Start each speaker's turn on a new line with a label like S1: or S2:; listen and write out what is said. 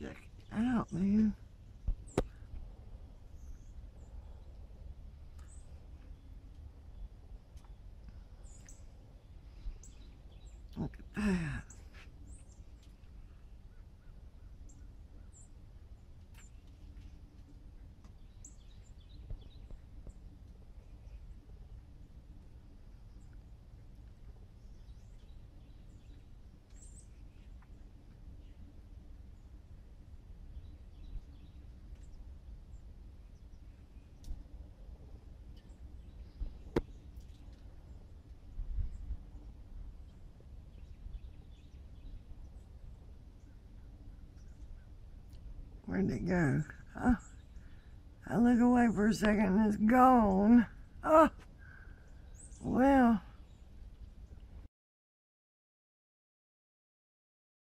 S1: Check it out, man. Look at that. Where'd it go? Oh, I look away for a second and it's gone. Oh, well.